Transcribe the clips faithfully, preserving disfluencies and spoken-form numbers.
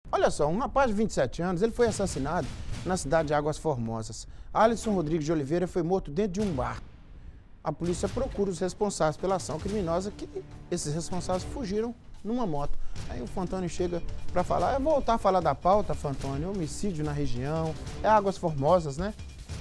Olha só, um rapaz de vinte e sete anos, ele foi assassinado na cidade de Águas Formosas. Alisson Rodrigues de Oliveira foi morto dentro de um bar. A polícia procura os responsáveis pela ação criminosa, que esses responsáveis fugiram numa moto. Aí o Fantoni chega para falar, é voltar a falar da pauta, Fantoni, homicídio na região, é Águas Formosas, né?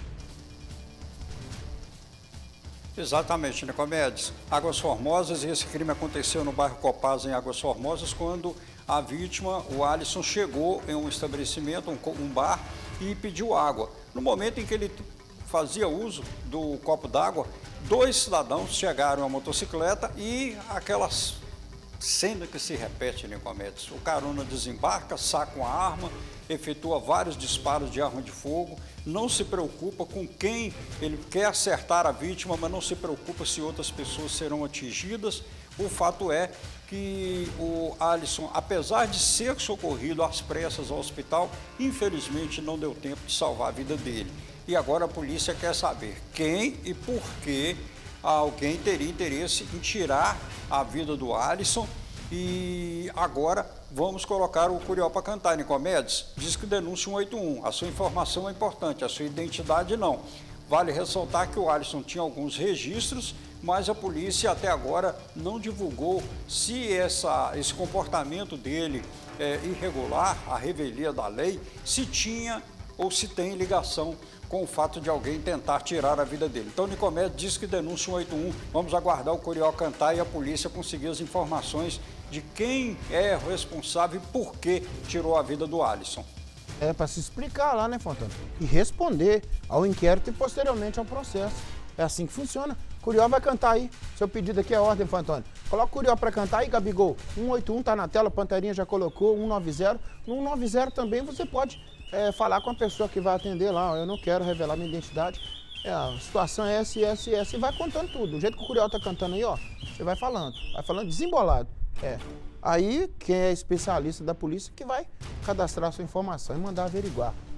Exatamente, Nicomedes. Águas Formosas, esse crime aconteceu no bairro Copaz, em Águas Formosas, quando a vítima, o Alisson, chegou em um estabelecimento, um, um bar, e pediu água. No momento em que ele fazia uso do copo d'água, dois cidadãos chegaram à motocicleta e aquelas cena que se repete, Nicomedes. O carona desembarca, saca uma arma, efetua vários disparos de arma de fogo, não se preocupa com quem ele quer acertar a vítima, mas não se preocupa se outras pessoas serão atingidas. O fato é que o Alisson, apesar de ser socorrido às pressas ao hospital, infelizmente não deu tempo de salvar a vida dele. E agora a polícia quer saber quem e por que alguém teria interesse em tirar a vida do Alisson. E agora vamos colocar o Curió para cantar, Nicomedes. Diz que denúncia cento e oitenta e um. A sua informação é importante, a sua identidade não. Vale ressaltar que o Alisson tinha alguns registros, mas a polícia até agora não divulgou se essa, esse comportamento dele é irregular, a revelia da lei, se tinha ou se tem ligação com o fato de alguém tentar tirar a vida dele. Então, Nicomedes diz que denúncia cento e oitenta e um. Vamos aguardar o Curió cantar e a polícia conseguir as informações de quem é o responsável e por que tirou a vida do Alisson. É para se explicar lá, né, Fantoni? E responder ao inquérito e posteriormente ao processo. É assim que funciona. Curió vai cantar aí. Seu pedido aqui é ordem, Fantoni. Coloca o Curió para cantar aí, Gabigol. cento e oitenta e um tá na tela, Panterinha já colocou, cento e noventa. No cento e noventa também você pode é, falar com a pessoa que vai atender lá. Eu não quero revelar minha identidade. É, a situação é essa, essa, essa. E vai contando tudo. Do jeito que o Curió tá cantando aí, ó, você vai falando. Vai falando desembolado. É. Aí, quem é especialista da polícia que vai cadastrar sua informação e mandar averiguar.